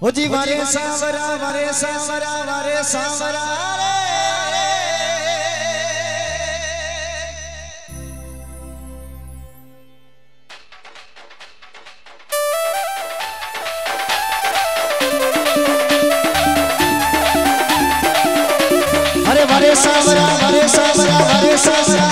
ओ जी वारे सांवरा वारे सांवरा वारे सांवरा अरे वारे सांवरा वारे सांवरा वारे सांवरा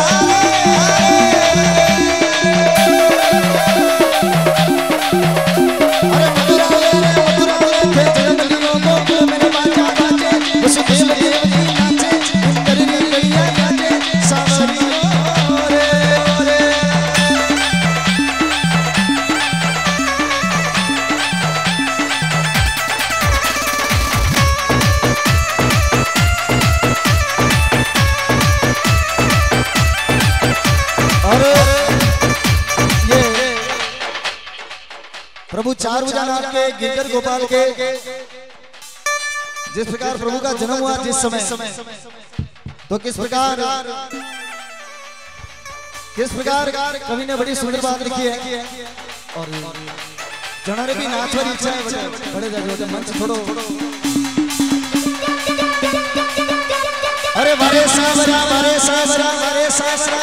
प्रभु चार भुजानाथ के गिरधर गोपाल के जिस प्रकार प्रभु का जन्म हुआ जिस समय तो किस प्रकार कवि ने बड़ी सुंदर बात लिखी है और जनारे भी नाच वाली इच्छा है बड़े जाके मंच छोड़ो। अरे वारे सांवरा वारे सांवरा वारे सांवरा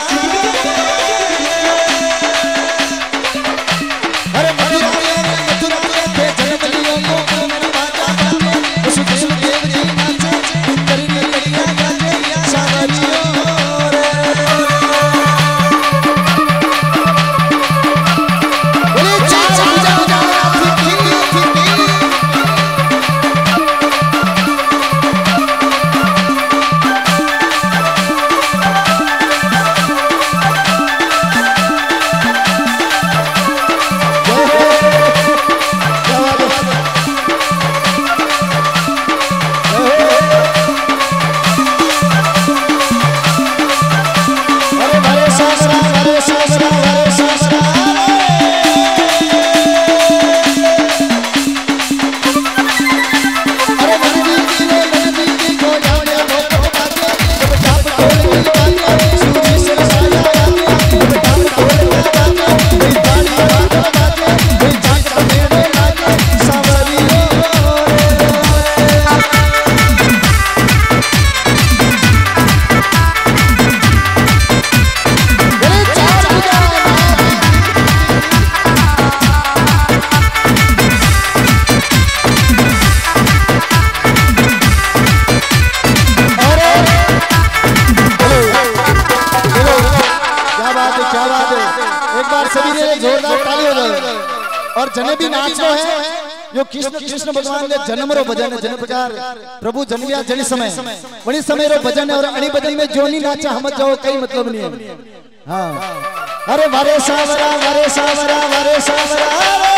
और जने भी नाचो है जो कृष्ण भगवान ने जन्म रो भजन जन प्रकार प्रभु जन्मिया जन समय वही समय रो भजन और अणी भजन में जो नहीं नाचा हम जाओ कई मतलब नहीं है। हाँ अरे वारे सांवरा वारे सांवरा वारे सांवरा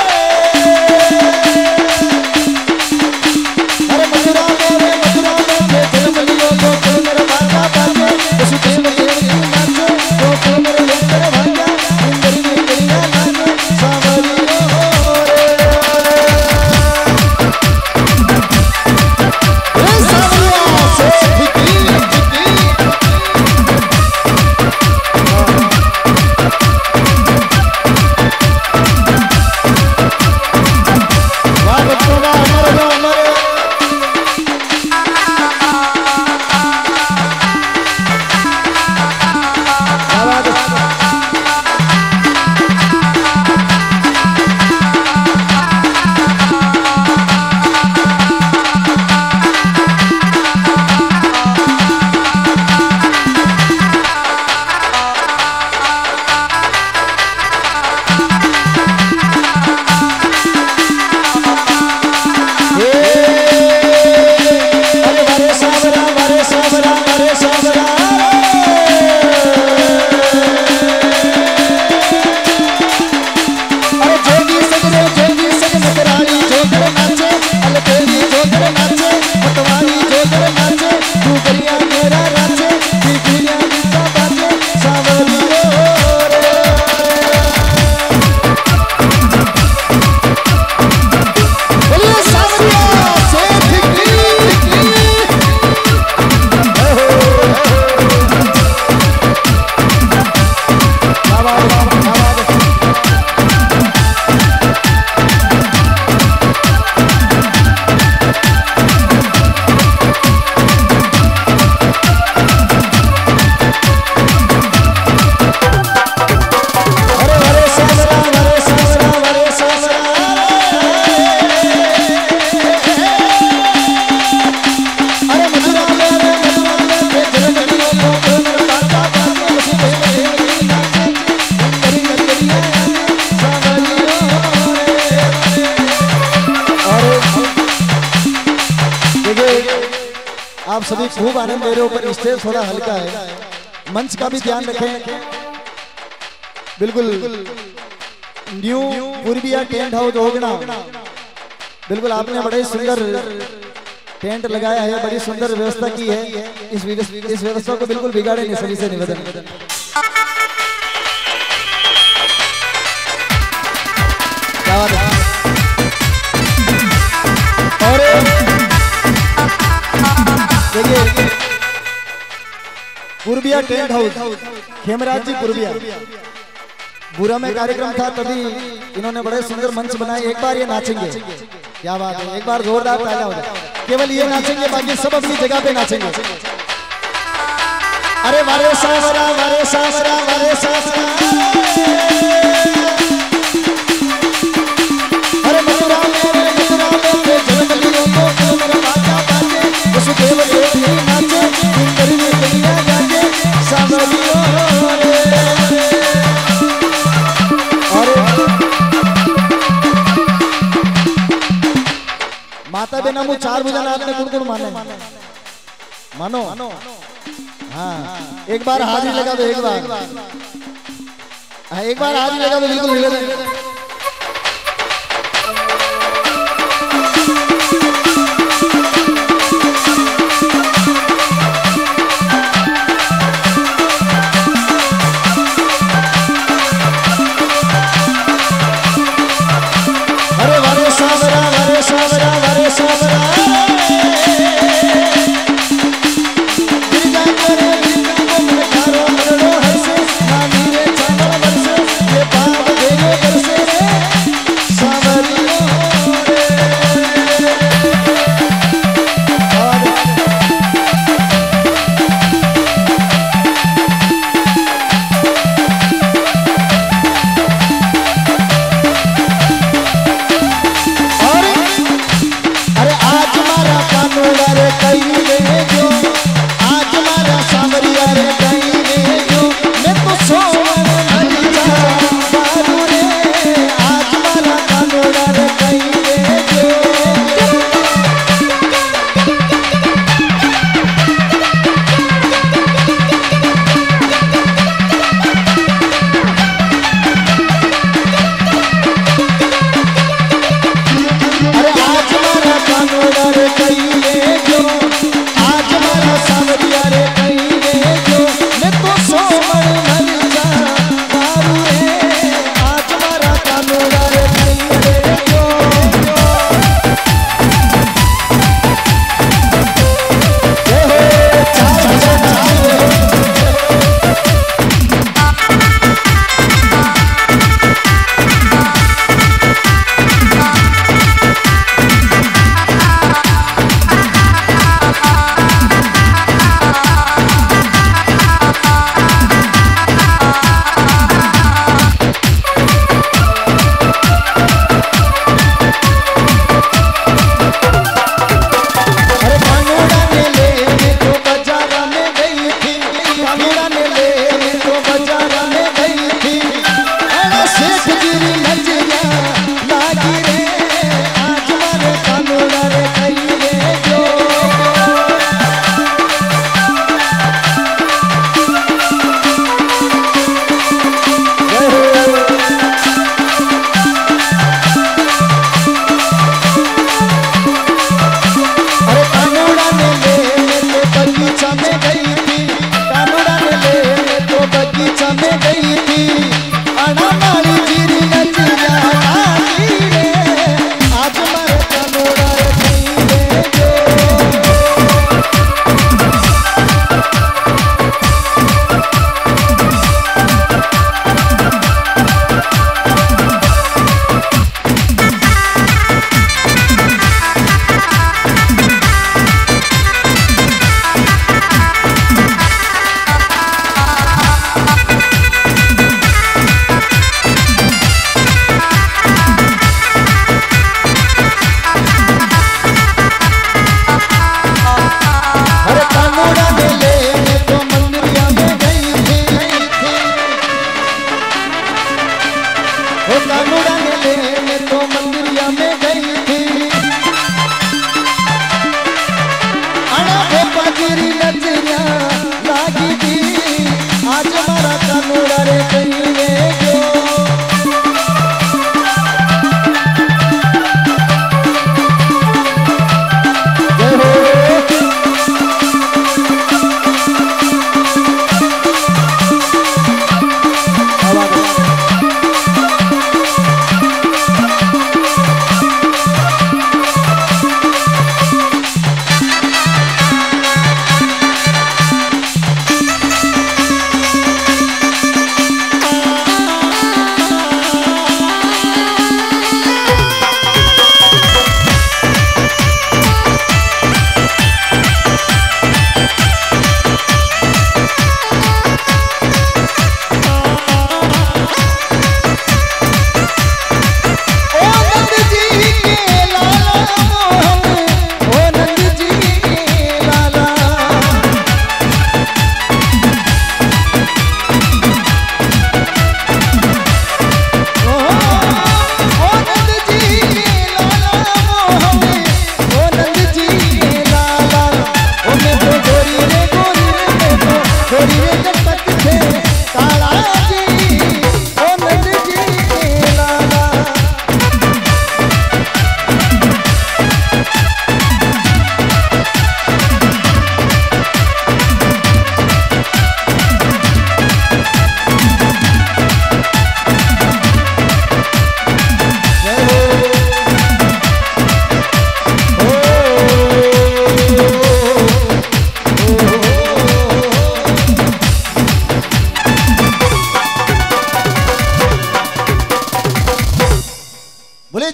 अरे मथुरा में जन्म लियो तो मेरा बाबा बाबा वसुदेव देव नाचो तो मेरे लेकर भाग्या इंद्री में करिया नाचो सांवरी सभी खूब आनंद ले रहे हो, पर स्टेज थोड़ा हल्का है, मंच का भी ध्यान रखें। बिल्कुल न्यू पूर्विया टेंट हाउस होगना, बिल्कुल आपने बड़े सुंदर टेंट लगाया है, बड़ी सुंदर व्यवस्था की है। इस व्यवस्था को बिल्कुल बिगाड़े नहीं, सभी से निवेदन। और देखिए पूर्विया टेंट हाउस, खेमराज जी पूर्विया, बुरा में कार्यक्रम था तभी इन्होंने बड़े सुंदर मंच बनाए। एक बार ये नाचेंगे, क्या बात है, एक बार जोरदार तालियां हो जाए। केवल ये नाचेंगे, बाकी सब अपनी जगह पे नाचेंगे। अरे वारे सासरा, वारे सासरा, वारे सासरा, अरे मथुरा में जन्म लियो तो मेरा बाजा बाजे, वसुदेव देव नाचे, सुंदर में दुनिया जागे, सावरियो रे। माता बिना मुँह 4 भुजन आपने गुण माने, मानो हाँ। एक बार हाजिरी लगा दो, एक बार हाजिरी लगा दो, बिल्कुल निवेदन।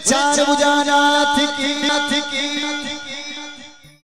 चार बुझाना थी की